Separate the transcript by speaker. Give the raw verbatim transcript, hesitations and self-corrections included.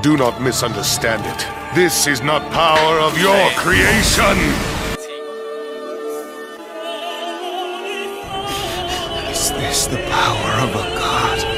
Speaker 1: Do not misunderstand it. This is not power of your creation!
Speaker 2: Is this the power of a god?